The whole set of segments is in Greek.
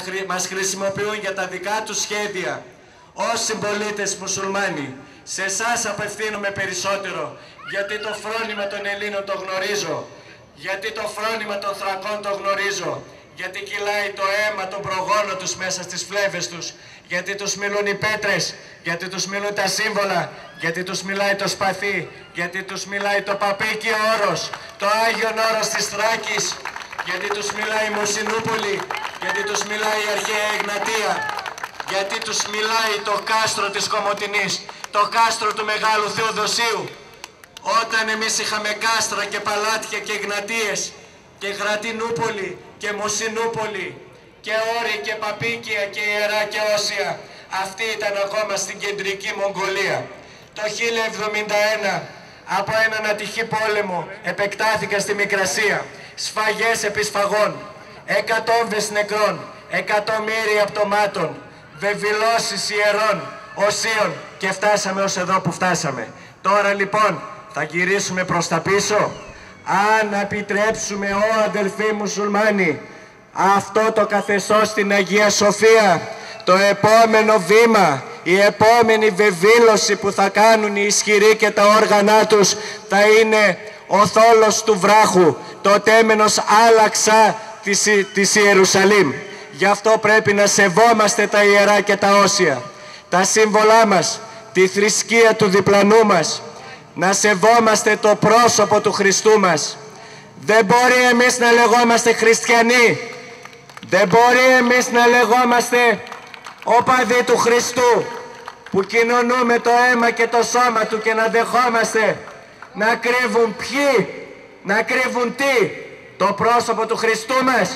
μας χρησιμοποιούν για τα δικά τους σχέδια. Ως συμπολίτες μουσουλμάνοι, σε εσάς απευθύνομαι περισσότερο, γιατί το φρόνημα των Ελλήνων το γνωρίζω, γιατί το φρόνημα των Θρακών το γνωρίζω, γιατί κυλάει το αίμα των προγόνων τους μέσα στις φλέβες τους, γιατί τους μιλούν οι πέτρες, γιατί τους μιλούν τα σύμβολα, γιατί τους μιλάει το σπαθί, γιατί τους μιλάει το παπίκιο όρος, το Άγιον Όρος της Θράκης, γιατί τους μιλάει η Μουσινούπολη, γιατί τους μιλάει η Αρχαία Εγνατία, γιατί τους μιλάει το κάστρο της Κομοτηνής, το κάστρο του Μεγάλου Θεοδοσίου. Όταν εμείς είχαμε κάστρα και παλάτια και Εγνατίες και Γρατινούπολη και Μουσινούπολη και Όρη και Παπίκια και Ιερά και Όσια, αυτή ήταν ακόμα στην κεντρική Μογγολία. Το 1071 από έναν ατυχή πόλεμο επεκτάθηκαν στη Μικρασία, σφαγές επί σφαγών, εκατόμβες νεκρών, εκατομμύρια πτωμάτων, βεβηλώσεις ιερών, οσίων και φτάσαμε ως εδώ που φτάσαμε. Τώρα λοιπόν θα γυρίσουμε προς τα πίσω. Αν επιτρέψουμε, αδελφοί μουσουλμάνοι, αυτό το καθεστώς στην Αγία Σοφία, το επόμενο βήμα, η επόμενη βεβήλωση που θα κάνουν οι ισχυροί και τα όργανά τους θα είναι ο θόλος του βράχου, το τέμενος άλλαξα της Ιερουσαλήμ. Γι' αυτό πρέπει να σεβόμαστε τα ιερά και τα όσια, τα σύμβολά μας, τη θρησκεία του διπλανού μας, να σεβόμαστε το πρόσωπο του Χριστού μας. Δεν μπορεί εμείς να λεγόμαστε χριστιανοί, δεν μπορεί εμείς να λεγόμαστε οπαδοί του Χριστού, που κοινωνούμε το αίμα και το σώμα του και να δεχόμαστε να κρύβουν ποιοι, να κρύβουν τι, το πρόσωπο του Χριστού μας,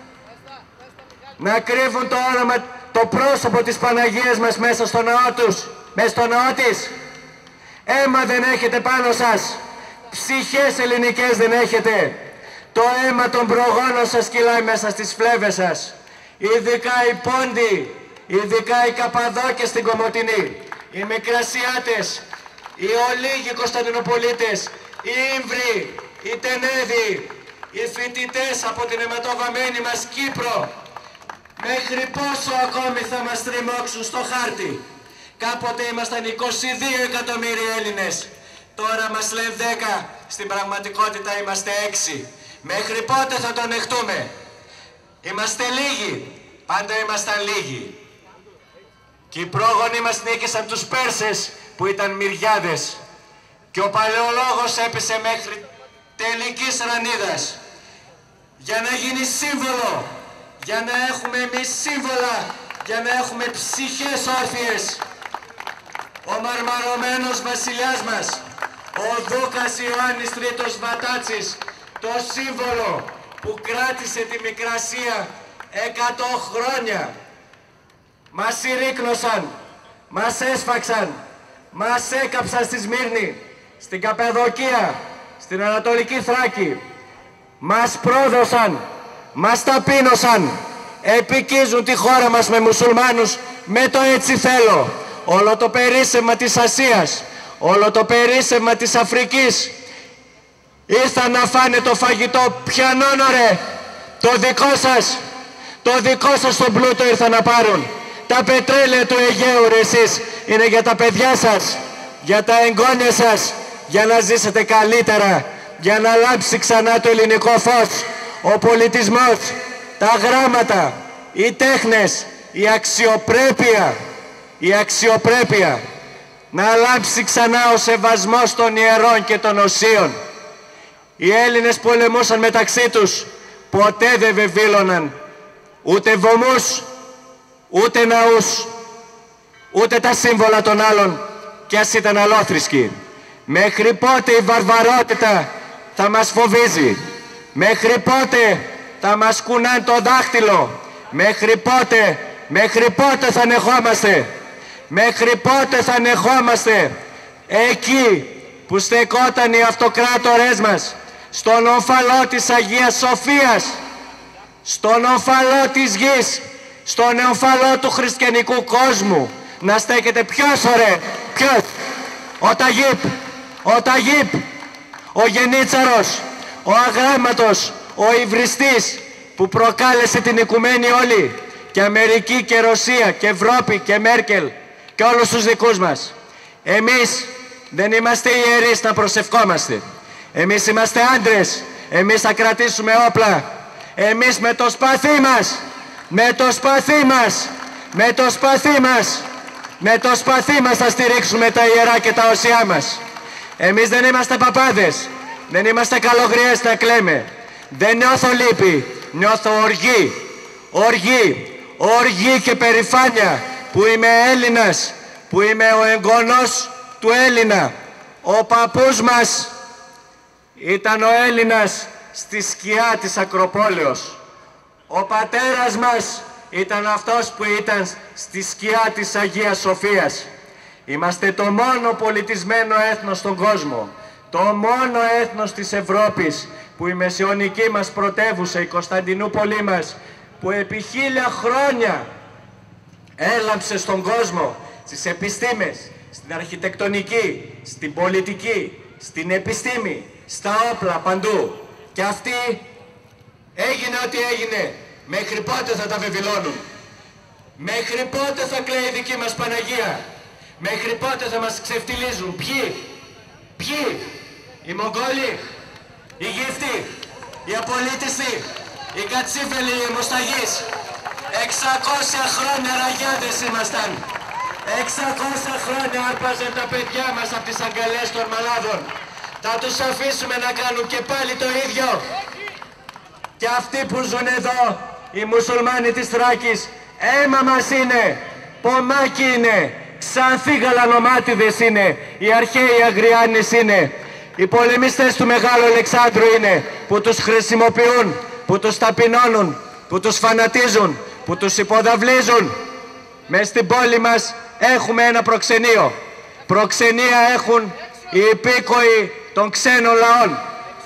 να κρύβουν το όνομα, το πρόσωπο της Παναγίας μας μέσα στο ναό τους, μέσα στο ναό της. Αίμα δεν έχετε πάνω σας, ψυχές ελληνικές δεν έχετε. Το αίμα των προγόνων σας κυλάει μέσα στις φλέβες σας. Ειδικά οι Πόντιοι, ειδικά οι Καπαδόκες στην Κομοτηνή, οι Μικρασιάτες, οι Ολίγοι Κωνσταντινοπολίτες, οι Ήμβροι, οι Τενέδοι, οι φοιτητές από την αιματοβαμμένη μας Κύπρο. Μέχρι πόσο ακόμη θα μας τριμώξουν στο χάρτη? Κάποτε ήμασταν 22 εκατομμύρια Έλληνες, τώρα μας λένε 10, στην πραγματικότητα είμαστε 6. Μέχρι πότε θα το ανεχτούμε? Είμαστε λίγοι, πάντα ήμασταν λίγοι. Και οι πρόγονοι μας νίκησαν τους Πέρσες που ήταν μυριάδες. Και ο Παλαιολόγος έπεσε μέχρι τελικής ρανίδας. Για να γίνει σύμβολο, για να έχουμε εμείς σύμβολα, για να έχουμε ψυχές όρθιες. Ο μαρμαρωμένος βασιλιάς μας, ο Δούκας Ιωάννης Τρίτος Βατάτσης, το σύμβολο που κράτησε τη Μικρασία 100 χρόνια. Μας συρρίκνωσαν, μας έσφαξαν, μας έκαψαν στη Σμύρνη, στην Καπαδοκία, στην Ανατολική Θράκη. Μας πρόδωσαν, μας ταπείνωσαν, επικίζουν τη χώρα μας με μουσουλμάνους με το έτσι θέλω. Όλο το περίσσευμα της Ασίας, όλο το περίσσευμα της Αφρικής ήρθαν να φάνε το φαγητό. Ποιανόν ρε, το δικό σας τον πλούτο ήρθαν να πάρουν. Τα πετρέλαια του Αιγαίου ρε εσείς είναι για τα παιδιά σας, για τα εγγόνια σας, για να ζήσετε καλύτερα, για να λάμψει ξανά το ελληνικό φως, ο πολιτισμός, τα γράμματα, οι τέχνες, η αξιοπρέπεια, να λάμψει ξανά ο σεβασμός των ιερών και των οσίων. Οι Έλληνες πολεμούσαν μεταξύ τους, ποτέ δεν βεβήλωναν ούτε βωμούς, ούτε ναούς, ούτε τα σύμβολα των άλλων, κι ας ήταν αλόθρησκοι. Μέχρι πότε η βαρβαρότητα θα μας φοβίζει? Μέχρι πότε θα μας κουνάνε το δάχτυλο? Μέχρι πότε θα ανεχόμαστε? Μέχρι πότε θα ανεχόμαστε εκεί που στεκόταν οι αυτοκράτορές μας, στον ομφαλό της Αγίας Σοφίας, στον ομφαλό της γης, στον ομφαλό του χριστιανικού κόσμου? Να στέκεται ποιος ωραία, ποιος? Ο Ταγίπ, ο Γενίτσαρος, ο Αγράμματος, ο Υβριστής που προκάλεσε την οικουμένη όλη και Αμερική και Ρωσία και Ευρώπη και Μέρκελ και όλους τους δικούς μας. Εμείς δεν είμαστε ιερείς να προσευχόμαστε. Εμείς είμαστε άντρες. Εμείς θα κρατήσουμε όπλα. Εμείς με το σπαθί μας, με το σπαθί μας, με το σπαθί μας, με το σπαθί μας θα στηρίξουμε τα ιερά και τα οσιά μας. Εμείς δεν είμαστε παπάδες. Δεν είμαστε καλογριές να κλαίμε. Δεν νιώθω λύπη. Νιώθω οργή. Οργή. Οργή και περηφάνεια που είμαι Έλληνας, που είμαι ο εγγονός του Έλληνα. Ο παππούς μας ήταν ο Έλληνας στη σκιά της Ακροπόλεως. Ο πατέρας μας ήταν αυτός που ήταν στη σκιά της Αγίας Σοφίας. Είμαστε το μόνο πολιτισμένο έθνος στον κόσμο. Το μόνο έθνος της Ευρώπης που η μεσαιωνική μας πρωτεύουσα, η Κωνσταντινούπολη μας, που επί 1000 χρόνια έλαμψε στον κόσμο, στις επιστήμες, στην αρχιτεκτονική, στην πολιτική, στην επιστήμη, στα όπλα, παντού. Και αυτή έγινε ό,τι έγινε. Μέχρι πότε θα τα βεβηλώνουν? Μέχρι πότε θα κλαίει η δική μας Παναγία? Μέχρι πότε θα μας ξεφτιλίζουν? Ποιοι? Ποιοι? Οι Μογγόλοι? Οι Γύφτοι? Οι Απολύτιστοι? Οι Κατσίφελοι? Οι Αιμοσταγείς? 600 χρόνια ραγιάδες ήμασταν. 600 χρόνια άρπαζαν τα παιδιά μας από τις αγκαλιές των μαλάδων. Θα τους αφήσουμε να κάνουν και πάλι το ίδιο? Και αυτοί που ζουν εδώ, οι μουσουλμάνοι της Θράκης, αίμα μας είναι, πομάκι είναι, ξανθοί γαλανομάτιδες είναι, οι αρχαίοι Αγριάννης είναι, οι πολεμιστές του Μεγάλου Αλεξάνδρου είναι, που τους χρησιμοποιούν, που τους ταπεινώνουν, που τους φανατίζουν, που τους υποδαβλίζουν. Μες στην πόλη μας έχουμε ένα προξενείο. Προξενία έχουν οι υπήκοοι των ξένων λαών.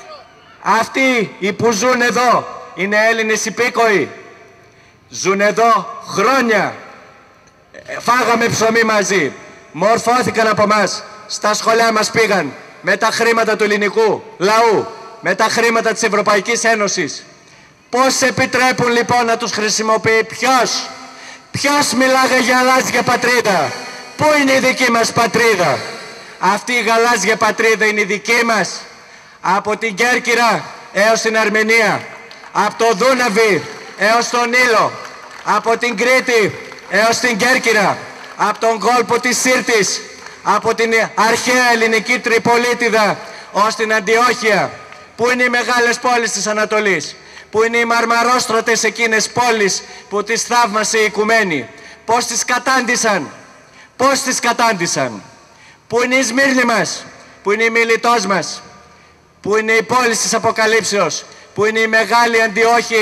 Αυτοί οι που ζουν εδώ είναι Έλληνες υπήκοοι. Ζουν εδώ χρόνια. Φάγαμε ψωμί μαζί. Μορφώθηκαν από μας. Στα σχολεία μας πήγαν με τα χρήματα του ελληνικού λαού, με τα χρήματα της Ευρωπαϊκής Ένωσης. Πώς επιτρέπουν λοιπόν να τους χρησιμοποιεί? Ποιος μιλάγε για γαλάζια πατρίδα? Πού είναι η δική μας πατρίδα? Αυτή η γαλάζια πατρίδα είναι η δική μας. Από την Κέρκυρα έως την Αρμενία, από το Δούναβι έως τον Νείλο, από την Κρήτη έως την Κέρκυρα, από τον κόλπο της Σύρτης, από την αρχαία ελληνική Τριπολίτιδα ως την Αντιόχεια. Πού είναι οι μεγάλες πόλεις της Ανατολής? Πού είναι οι μαρμαρόστρωτες εκείνες πόλεις που τις θαύμασε η Οικουμένη? Πώς τις κατάντησαν? Πώς τις κατάντησαν? Πού είναι η Σμύρνη μας? Πού είναι η Μιλητός μας? Πού είναι η πόλη της Αποκαλύψεως? Πού είναι η μεγάλη Αντιόχεια,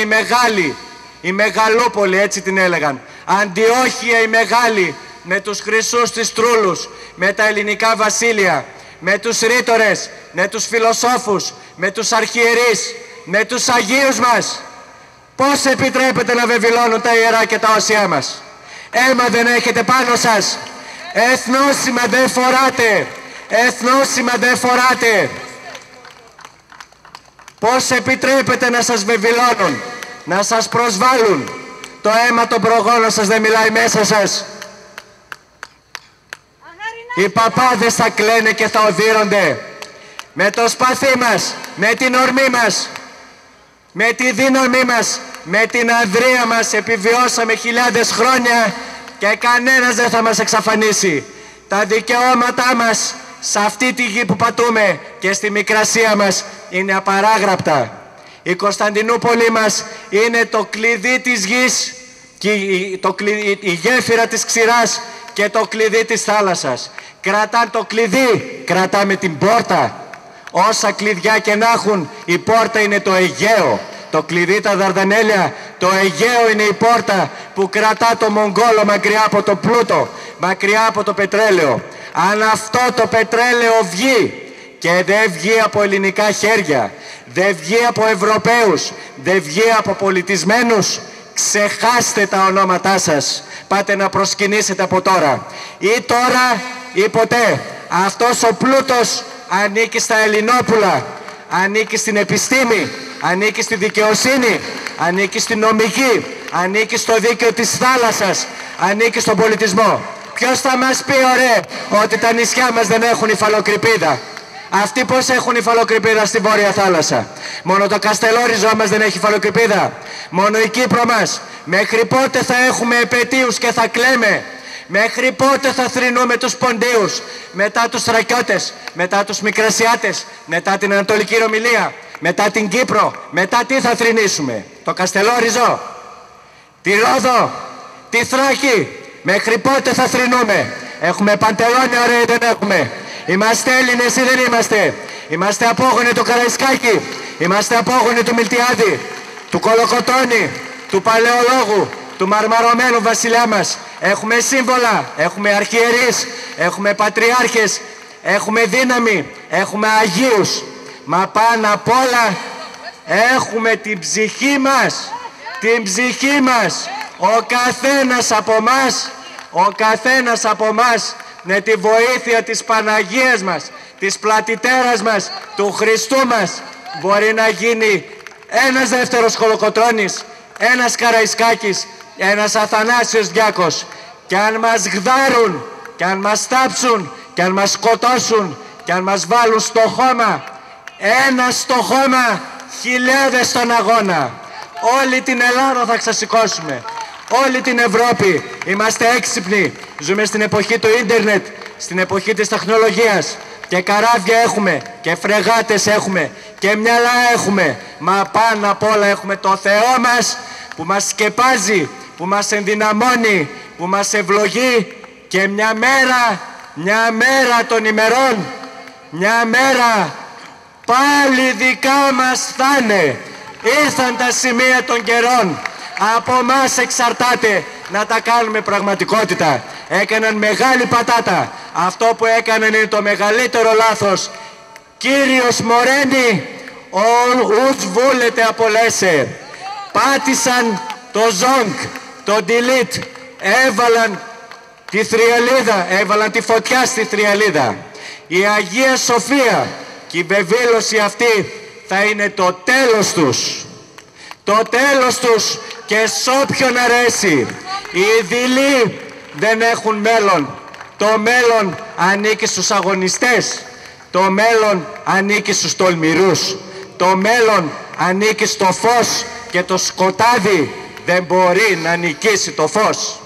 η Μεγαλούπολη, έτσι την έλεγαν. Αντιόχεια η μεγάλη, με τους χρυσούς της Τρούλους, με τα ελληνικά βασίλεια, με τους ρήτορες, με τους φιλοσόφους, με τους αρχιερείς, με τους Αγίους μας. Πώς επιτρέπετε να βεβηλώνουν τα ιερά και τα οσιά μας? Αίμα δεν έχετε πάνω σας? Εθνόσημα δεν φοράτε? Εθνόσημα δεν φοράτε? Πώς επιτρέπετε να σας βεβηλώνουν, να σας προσβάλλουν? Το αίμα των προγόνων σας δεν μιλάει μέσα σας? Οι παπάδες θα κλαίνε και θα οδύρονται. Με το σπαθί μας, με την ορμή μας, με τη δύναμή μας, με την ανδρεία μας επιβιώσαμε χιλιάδες χρόνια και κανένας δεν θα μας εξαφανίσει. Τα δικαιώματά μας σε αυτή τη γη που πατούμε και στη Μικρασία μας είναι απαράγραπτα. Η Κωνσταντινούπολη μας είναι το κλειδί της γης, και η γέφυρα της ξηράς και το κλειδί της θάλασσας. Κρατάν το κλειδί, κρατάμε την πόρτα. Όσα κλειδιά και να έχουν, η πόρτα είναι το Αιγαίο. Το κλειδί τα Δαρδανέλια, το Αιγαίο είναι η πόρτα που κρατά το Μογγόλο μακριά από το πλούτο, μακριά από το πετρέλαιο. Αν αυτό το πετρέλαιο βγει, και δεν βγει από ελληνικά χέρια, δεν βγει από Ευρωπαίους, δεν βγει από πολιτισμένους, ξεχάστε τα ονόματά σας. Πάτε να προσκυνήσετε από τώρα. Ή τώρα ή ποτέ. Αυτός ο πλούτος ανήκει στα Ελληνόπουλα, ανήκει στην επιστήμη, ανήκει στη δικαιοσύνη, ανήκει στην νομική, ανήκει στο δίκαιο της θάλασσας, ανήκει στον πολιτισμό. Ποιος θα μας πει, ωραία, ότι τα νησιά μας δεν έχουν υφαλοκρηπίδα? Αυτοί πώς έχουν υφαλοκρηπίδα στη Βόρεια Θάλασσα? Μόνο το Καστελόριζό μας δεν έχει υφαλοκρηπίδα? Μόνο η Κύπρο μας? Μέχρι πότε θα έχουμε επετείους και θα κλαίμε? Μέχρι πότε θα θρηνούμε τους Ποντίους, μετά τους Θρακιώτες, μετά τους Μικρασιάτες, μετά την Ανατολική Ρωμυλία, μετά την Κύπρο? Μετά τι θα θρηνήσουμε? Το Καστελόριζο? Τη Ρόδο? Τη Θράκη? Μέχρι πότε θα θρηνούμε? Έχουμε Παντελόνια, ωραία, δεν έχουμε? Είμαστε Έλληνες ή δεν είμαστε? Είμαστε απόγονοι του Καραϊσκάκη? Είμαστε απόγονοι του Μιλτιάδη, του Κολοκοτρώνη, του Παλαιολόγου, του μαρμαρωμένου βασιλιά μας? Έχουμε σύμβολα, έχουμε αρχιερείς, έχουμε πατριάρχες, έχουμε δύναμη, έχουμε αγίους. Μα πάνω απ' όλα έχουμε την ψυχή μας. Την ψυχή μας. Ο καθένας από εμάς, με τη βοήθεια της Παναγίας μας, της Πλατητέρας μας, του Χριστού μας, μπορεί να γίνει ένας δεύτερος Κολοκοτρώνης, ένας Καραϊσκάκης, ένας Αθανάσιος Διάκος. Και αν μας γδάρουν, και αν μας τάψουν, και αν μας σκοτώσουν, και αν μας βάλουν στο χώμα, ένας στο χώμα, χιλιάδες στον αγώνα. Όλη την Ελλάδα θα ξεσηκώσουμε. Όλη την Ευρώπη. Είμαστε έξυπνοι. Ζούμε στην εποχή του ίντερνετ, στην εποχή της τεχνολογίας. Και καράβια έχουμε, και φρεγάτες έχουμε, και μυαλά έχουμε. Μα πάνω απ' όλα έχουμε το Θεό μας που μας σκεπάζει, που μας ενδυναμώνει, που μας ευλογεί. Και μια μέρα των ημερών, μια μέρα πάλι δικά μας θα είναι. Ήρθαν τα σημεία των καιρών. Από μας εξαρτάται να τα κάνουμε πραγματικότητα. Έκαναν μεγάλη πατάτα. Αυτό που έκαναν είναι το μεγαλύτερο λάθος. Κύριος Μορένη, ους βούλετε απολέσε. Πάτησαν το ζόγκ, το delete, έβαλαν τη θριαλίδα, έβαλαν τη φωτιά στη θριαλίδα. Η Αγία Σοφία και η βεβήλωση αυτή θα είναι το τέλος τους. Το τέλος τους και σ' όποιον αρέσει. Οι δειλοί δεν έχουν μέλλον. Το μέλλον ανήκει στους αγωνιστές. Το μέλλον ανήκει στους τολμηρούς. Το μέλλον ανήκει στο φως και το σκοτάδι δεν μπορεί να νικήσει το φως.